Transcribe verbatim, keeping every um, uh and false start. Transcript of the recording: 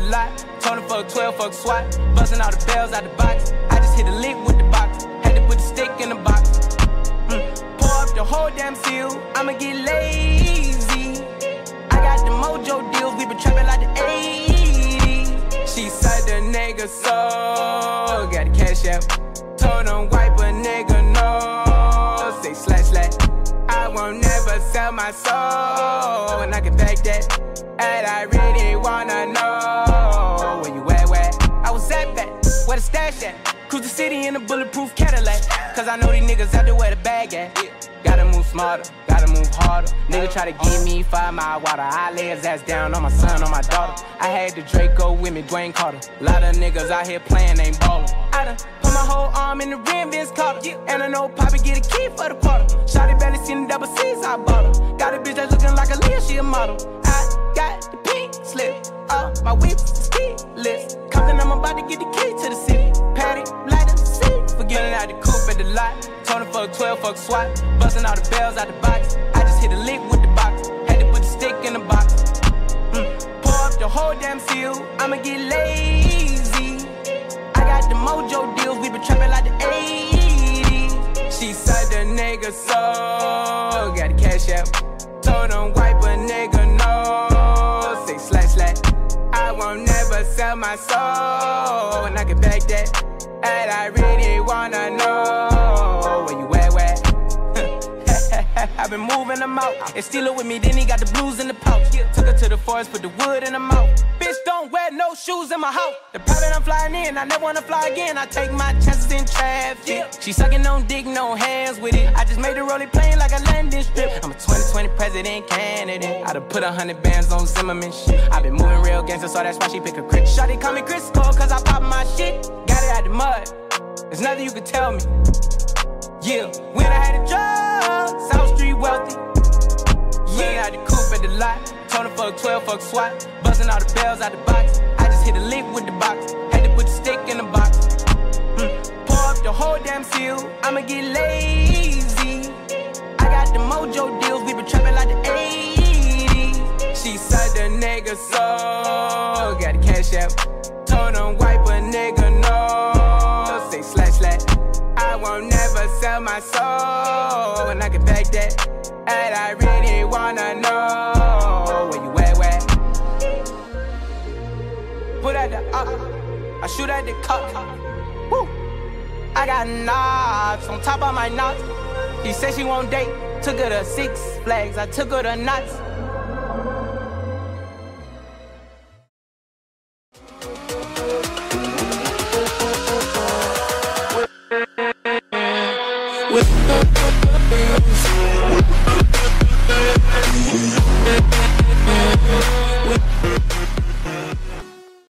lot. Told him fuck twelve, fuck SWAT. Busting all the bells out the box. I just hit a lick with the box. Had to put the stick in the box. Mm. Pour up the whole damn seal. I'ma get lazy. I got the mojo deals. We been trapping like the eighties. She said the nigga so. Got the cash out. Told him wipe a nigga no. Say slash slash. I won't never sell my soul. And I can back that. And I really wanna know where you at, where? I was at that, where the stash at? Cruise the city in a bulletproof Cadillac. Cause I know these niggas out there where the bag at. Gotta move smarter, gotta move harder. Nigga try to give me five mile water. I lay his ass down on my son, on my daughter. I had the Draco with me, Dwayne Carter. Lot of niggas out here playing, ain't ballin'. I done put my whole arm in the rim, Vince Carter. And I know Poppy get a key for the quarter. Shawty barely seen the double C's, I bought her. Got a bitch that's looking like a Leah, she a model. I got the pink slip, uh, my whips is keyless. Compton, I'm about to get the key to the city. Patty, light up the seat. Forgetting out the coupe at the lot. Told him fuck twelve, fuck SWAT. Busting all the bells out the box. I just hit a lick with the box. Had to put the stick in the box. Mm. Pour up the whole damn seal. I'ma get lazy. I got the mojo deals. We been trapping like the eighties. She said the nigga so. Got the cash out. Told him wipe a nigga no. Say slash slash. I won't never sell my soul. And I can back that. And I really wanna know where you at, where? I've been moving them out. And steal it with me, then he got the blues in the pouch. Took her to the forest, put the wood in her mouth. Bitch, don't wear no shoes in my house. The private I'm flying in, I never wanna fly again. I take my chances in traffic. She sucking on dick, no hands with it. I just made her roll it plain like a landing strip. I'm a twenty twenty president candidate. I done put a hundred bands on Zimmerman shit. I been moving real gangster, so that's why she pick a crit. Shawty call me Chris Cole, cause I pop my shit. Got it out the mud. There's nothing you can tell me. Yeah, when I had a job, South Street wealthy. Yeah, I had the coupe at the lot. Told him fuck twelve, fuck SWAT. Busting all the bells out the box. I just hit a lick with the box. Had to put the stick in the box. Mm. Pour up the whole damn seal. I'ma get lazy. I got the mojo deals. We been trapping like the eighties. She said the nigga so. Got the cash out. Told him wipe a nigga no. Say slash slash. I won't never sell my soul. And I can back that. And I really wanna know where you at, where? Put at the up, I shoot at the cup. Woo. I got knobs on top of my knots. She said she won't date. Took her to Six Flags. I took her to nuts. With